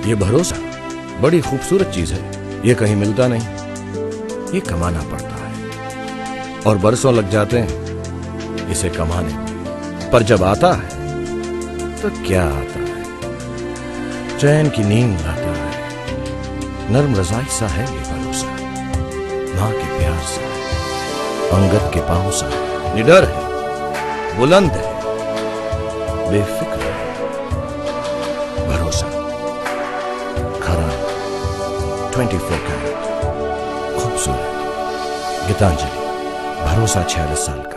ये भरोसा बड़ी खूबसूरत चीज है, ये कहीं मिलता नहीं, ये कमाना पड़ता है और बरसों लग जाते हैं इसे कमाने में, पर जब आता है तो क्या आता है, चैन की नींद लाता है, नर्म रजाई सा है ये भरोसा, मां के प्यार सा है, अंगद के पांव सा है, निडर है, बुलंद है, बेफिक्र है, भरोसा खरा 24 कैरेट खूबसूरत। गीतांजलि, भरोसा 46 साल का।